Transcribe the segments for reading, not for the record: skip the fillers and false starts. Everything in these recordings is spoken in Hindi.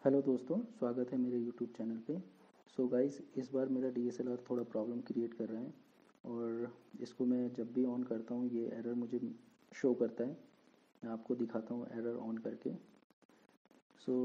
हेलो दोस्तों, स्वागत है मेरे यूट्यूब चैनल पे। सो गाइस, इस बार मेरा DSLR थोड़ा प्रॉब्लम क्रिएट कर रहा है और इसको मैं जब भी ऑन करता हूँ ये एरर मुझे शो करता है। मैं आपको दिखाता हूँ एरर ऑन करके। सो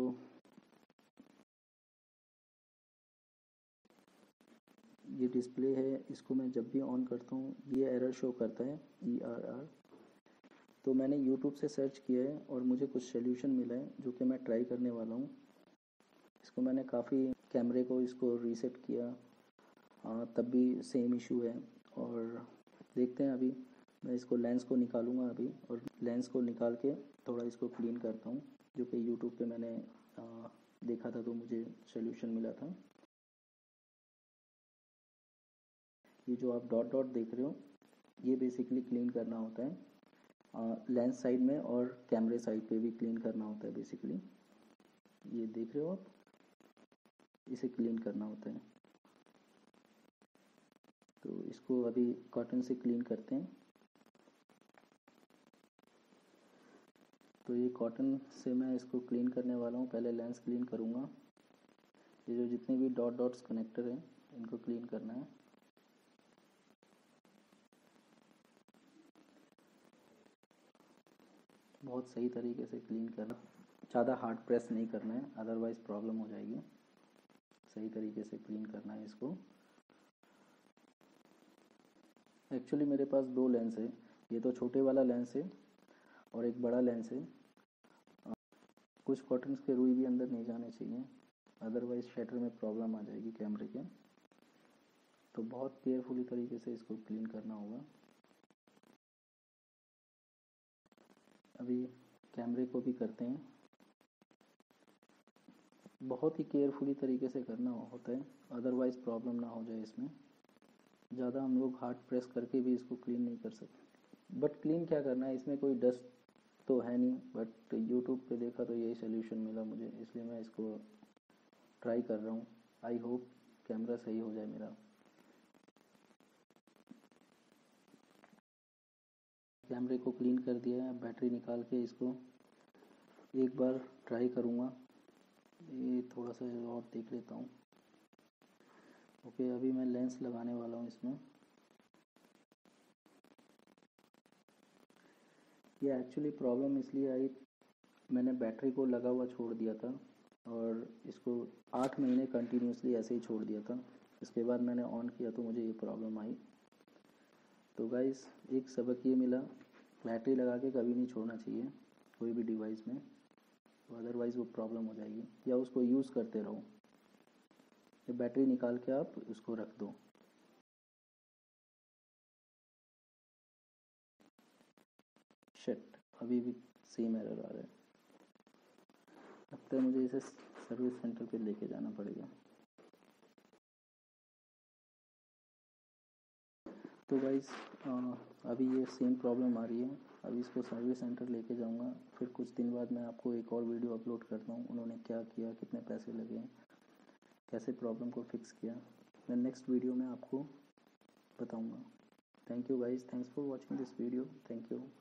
ये डिस्प्ले है, इसको मैं जब भी ऑन करता हूँ ये एरर शो करता है ERR। तो मैंने यूट्यूब से सर्च किया है और मुझे कुछ सोल्यूशन मिला है जो कि मैं ट्राई करने वाला हूँ। इसको मैंने काफ़ी कैमरे को इसको रीसेट किया, तब भी सेम इशू है। और देखते हैं, अभी मैं इसको लेंस को निकालूंगा अभी, और लेंस को निकाल के थोड़ा इसको क्लीन करता हूँ, जो कि यूट्यूब पे मैंने देखा था तो मुझे सोल्यूशन मिला था। ये जो आप डॉट डॉट देख रहे हो ये बेसिकली क्लीन करना होता है, लेंस साइड में और कैमरे साइड पे भी क्लीन करना होता है। बेसिकली ये देख रहे हो आप, इसे क्लीन करना होता है। तो इसको अभी कॉटन से क्लीन करते हैं। तो ये कॉटन से मैं इसको क्लीन करने वाला हूँ। पहले लेंस क्लीन करूँगा। ये जो जितने भी डॉट डॉट्स कनेक्टर हैं इनको क्लीन करना है। बहुत सही तरीके से क्लीन करना, ज़्यादा हार्ड प्रेस नहीं करना है, अदरवाइज़ प्रॉब्लम हो जाएगी। सही तरीके से क्लीन करना है इसको। एक्चुअली मेरे पास दो लेंस है, ये तो छोटे वाला लेंस है और एक बड़ा लेंस है। कुछ कॉटन्स के रुई भी अंदर नहीं जाने चाहिए, अदरवाइज शटर में प्रॉब्लम आ जाएगी कैमरे के। तो बहुत केयरफुली तरीके से इसको क्लीन करना होगा। अभी कैमरे को भी करते हैं। बहुत ही केयरफुली तरीके से करना होता है, अदरवाइज प्रॉब्लम ना हो जाए इसमें। ज़्यादा हम लोग हार्ड प्रेस करके भी इसको क्लीन नहीं कर सकते। बट क्लीन क्या करना है, इसमें कोई डस्ट तो है नहीं। बट यूट्यूब पे देखा तो यही सोल्यूशन मिला मुझे, इसलिए मैं इसको ट्राई कर रहा हूँ। आई होप कैमरा सही हो जाए मेरा। कैमरे को क्लीन कर दिया है, बैटरी निकाल के इसको एक बार ट्राई करूँगा। ये थोड़ा सा और देख लेता हूँ। ओके, अभी मैं लेंस लगाने वाला हूँ इसमें। ये एक्चुअली प्रॉब्लम इसलिए आई, मैंने बैटरी को लगा हुआ छोड़ दिया था और इसको 8 महीने कंटिन्यूसली ऐसे ही छोड़ दिया था। इसके बाद मैंने ऑन किया तो मुझे ये प्रॉब्लम आई। तो गाइस, एक सबक ये मिला, बैटरी लगा के कभी नहीं छोड़ना चाहिए कोई भी डिवाइस में, तो अदरवाइज़ वो प्रॉब्लम हो जाएगी। या उसको यूज़ करते रहो, ये बैटरी निकाल के आप उसको रख दो। शिट, अभी भी सेम एरर आ रहा है। लगता है मुझे इसे सर्विस सेंटर पे लेके जाना पड़ेगा। तो गाइस, अभी ये सेम प्रॉब्लम आ रही है। अभी इसको सर्विस सेंटर लेके जाऊंगा, फिर कुछ दिन बाद मैं आपको एक और वीडियो अपलोड करता हूँ, उन्होंने क्या किया, कितने पैसे लगे, कैसे प्रॉब्लम को फिक्स किया, मैं नेक्स्ट वीडियो में आपको बताऊंगा। Thank you guys, thanks for watching this video. Thank you.